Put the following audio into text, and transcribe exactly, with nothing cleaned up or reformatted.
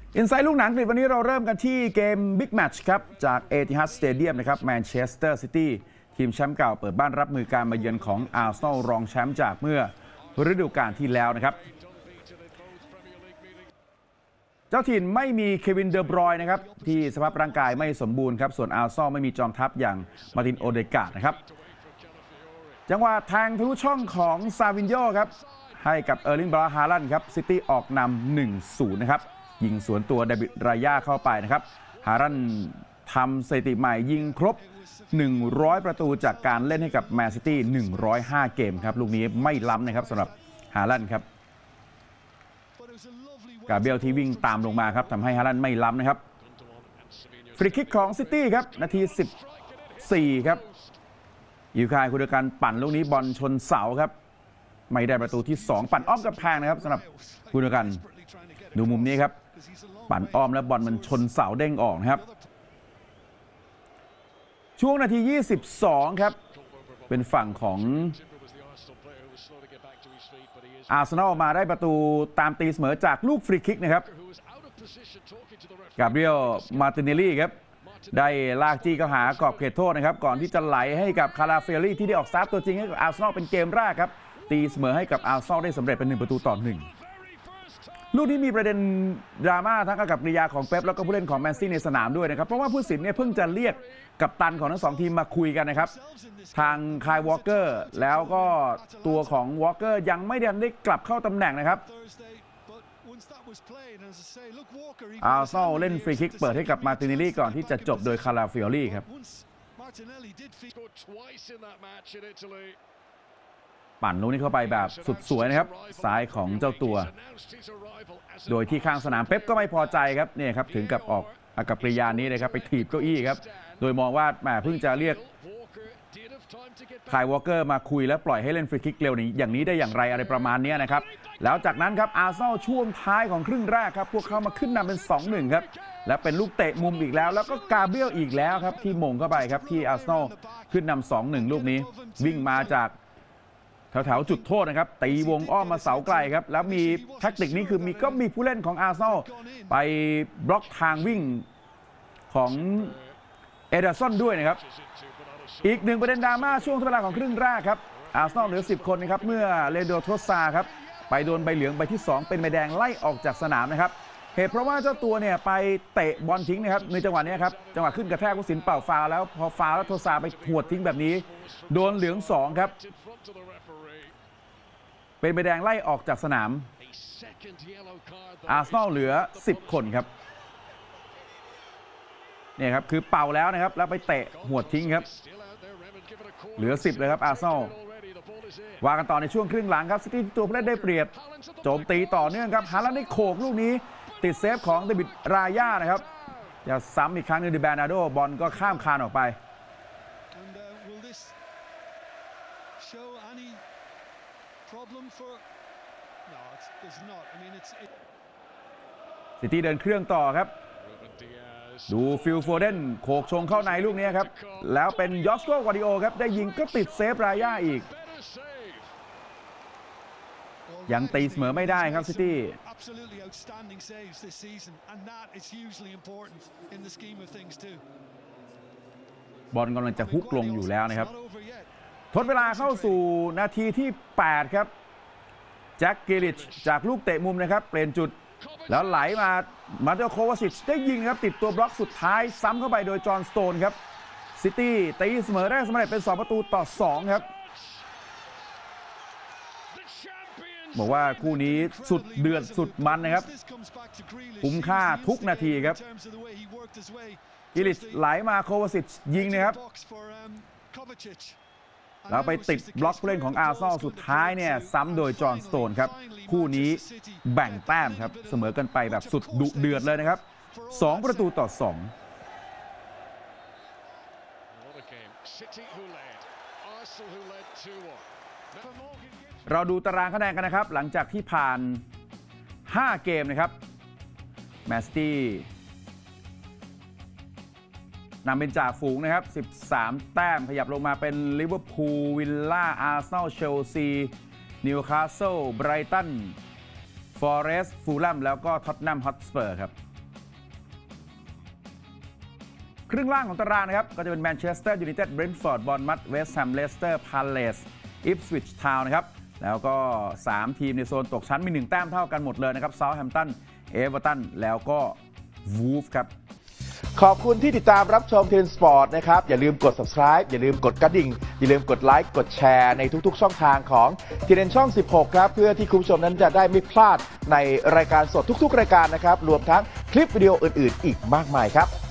อินไซด์ลูกหนังวันนี้เราเริ่มกันที่เกมบิ๊กแมตช์ครับจากเอติฮัดสเตเดียมนะครับแมนเชสเตอร์ซิตี้ทีมแชมป์เก่าเปิดบ้านรับมือการมาเยือนของอาร์เซนอลรองแชมป์จากเมื่อฤดูกาลที่แล้วนะครับเจ้าถิ่นไม่มีเควินเดอบรอยน์นะครับที่สภาพร่างกายไม่สมบูรณ์ครับส่วนอาร์เซนอลไม่มีจอมทัพอย่างมาร์ตินโอเดการ์ดนะครับจังหวะแทงทะลุช่องของซาวินโญ่ครับให้กับเออร์ลิงบราวน์ฮาลันด์ครับซิตี้ออกนำ หนึ่งศูนย์ นะครับยิงสวนตัวเดวิดรายาเข้าไปนะครับฮาลันด์ทำสถิติใหม่ยิงครบหนึ่งร้อยประตูจากการเล่นให้กับแมนซิตี้หนึ่งร้อยห้าเกมครับลูกนี้ไม่ล้ำนะครับสำหรับฮาลันด์ครับกาเบรียลที่วิ่งตามลงมาครับทำให้ฮาลันด์ไม่ล้ำนะครับฟรีคิกของซิตี้ครับนาทีสิบสี่ครับยูคายคุณเดกันปั่นลูกนี้บอลชนเสาครับไม่ได้ประตูที่สองปั่นอ้อมกำแพงนะครับสำหรับคุณเดกันดูมุมนี้ครับปั่นอ้อมแล้วบอลมันชนเสาเด้งออกนะครับช่วงนาทียี่สิบสองครับเป็นฝั่งของอาร์เซนอลมาได้ประตูตามตีเสมอจากลูกฟรีคิกนะครับกาเบรียลมาร์ติเนลลี่ครับได้ลากจี้เข้าหากรอบเขตโทษนะครับก่อนที่จะไหลให้กับคาราเฟลลี่ที่ได้ออกสตาร์ทตัวจริงให้กับอาร์เซนอลเป็นเกมแรกครับตีเสมอให้กับอาร์เซนอลได้สำเร็จเป็นหนึ่งประตูต่อหนึ่งลูกนี้มีประเด็นดราม่าทั้งกับกริยาของเป๊ปแล้วก็ผู้เล่นของแมนซิตี้ในสนามด้วยนะครับเพราะว่าผู้ตัดสินเนี่ยเพิ่งจะเรียกกัปตันของทั้งสองทีมมาคุยกันนะครับทางคายวอลเกอร์แล้วก็ตัวของวอลเกอร์ยังไม่ได้กลับเข้าตำแหน่งนะครับอาร์เซนอลเล่นฟรีคิกเปิดให้กับมาร์ติเนลลี่ก่อนที่จะจบโดยคาราฟิโอลี่ครับปั่นลูกนี้เข้าไปแบบสุดสวยนะครับซ้ายของเจ้าตัวโดยที่ข้างสนามเป๊ปก็ไม่พอใจครับเนี่ยครับถึงกับออกอากับกริยานี้เลยครับไปถีบเก้าอี้ครับโดยมองว่าแหมเพิ่งจะเรียกคายวอลเกอร์มาคุยแล้วปล่อยให้เล่นฟรีคิกเร็วนี้อย่างนี้ได้อย่างไรอะไรประมาณนี้นะครับแล้วจากนั้นครับอาร์เซนอลช่วงท้ายของครึ่งแรกครับพวกเขามาขึ้นนำเป็น สองหนึ่ง ครับและเป็นลูกเตะมุมอีกแล้วแล้วก็กาเบรียลอีกแล้วครับที่มงเข้าไปครับที่อาร์เซนอลขึ้นนำ สองหนึ่ง ลูกนี้วิ่งมาจากแถวๆจุดโทษนะครับตีวงอ้อมมาเสาไกลครับแล้วมีแทคติกนี้คือมีก็มีผู้เล่นของอาร์เซนอลไปบล็อกทางวิ่งของเอเดอร์สันด้วยนะครับอีกหนึ่งประเด็นดราม่าช่วงเวลาของครึ่งแรกครับอาร์เซนอลเหลือสิบคนนะครับเมื่อเลโดโทซาครับไปโดนใบเหลืองใบที่สองเป็นใบแดงไล่ออกจากสนามนะครับเหตุเพราะว่าเจ้าตัวเนี่ยไปเตะบอลทิ้งนะครับในจังหวะนี้ครับจังหวะขึ้นกระแทกผู้ตัดสินเป่าฟาวล์แล้วพอฟาวล์แล้วโทซาไปหวดทิ้งแบบนี้โดนเหลืองสองครับเป็นใบแดงไล่ออกจากสนามอาร์เซนอลเหลือสิบคนครับเนี่ยครับคือเป่าแล้วนะครับแล้วไปเตะหัวทิ้งครับเหลือสิบเลยครับอาร์เซนอลว่ากันต่อในช่วงครึ่งหลังครับซิตี้ตัวผู้เล่นได้เปรียบโจมตีต่อเนื่องครับฮาลันด์ได้โขกลูกนี้ติดเซฟของเดวิดรายานะครับจะซ้ำอีกครั้งนึงดิแบร์นาโดบอลก็ข้ามคานออกไปซิตี้เดินเครื่องต่อครับดูฟิลโฟเดนโขกชงเข้าในลูกนี้ครับแล้วเป็นยอสโกวาดิโอครับได้ยิงก็ติดเซฟรายาอีกยังตีเสมอไม่ได้ครับซิตี้บอลกำลังจะฮุกลงอยู่แล้วนะครับทดเวลาเข้าสู่นาทีที่แปดครับแจ็คกิลิชจากลูกเตะมุมนะครับเปลี่ยนจุดแล้วไหลมามาเตโควาซิชได้ยิงครับติดตัวบล็อกสุดท้ายซ้ำเข้าไปโดยจอห์นสโตนครับซิตี้ตีเสมอได้สำเร็จเป็นสองประตูต่อสองครับบอกว่าคู่นี้สุดเดือดสุดมันนะครับคุ้มค่าทุกนาทีครับกิลิชไหลมาโควาซิชยิงนะครับแล้วไปติดบล็อกผู้เล่นของอาร์เซนอลสุดท้ายเนี่ยซ้ำโดยจอห์นสโตนครับคู่นี้แบ่งแต้มครับเสมอกันไปแบบสุดดุเดือดเลยนะครับสองประตูต่อสองเราดูตารางคะแนนกันนะครับหลังจากที่ผ่านห้าเกมนะครับแมนซิตี้นำเป็นจ่าฝูงนะครับสิบสามแต้มขยับลงมาเป็นลิเวอร์พูลวิลล่าอาร์เซนอลเชลซีนิวคาสเซิลไบรตันฟอเรสต์ฟูลแลมแล้วก็ท็อตแนมฮอตสเปอร์ครับครึ่งล่างของตารางนะครับก็จะเป็นแมนเชสเตอร์ยูไนเต็ดเบรนท์ฟอร์ดบอร์นมัธเวสต์แฮมเลสเตอร์พาเลสอิปสวิชทาวน์นะครับแล้วก็สามทีมในโซนตกชั้นมีหนึ่งแต้มเท่ากันหมดเลยนะครับเซาท์แฮมป์ตันเอเวอร์ตันแล้วก็วูฟครับขอบคุณที่ติดตามรับชมที เอ็น Sport นะครับอย่าลืมกด Subscribe อย่าลืมกดกระดิ่งอย่าลืมกดไลค์กดแชร์ในทุกๆช่องทางของที เอ็น ช่องสิบหกครับเพื่อที่คุณผู้ชมนั้นจะได้ไม่พลาดในรายการสดทุกๆรายการนะครับรวมทั้งคลิปวิดีโออื่นๆอีกมากมายครับ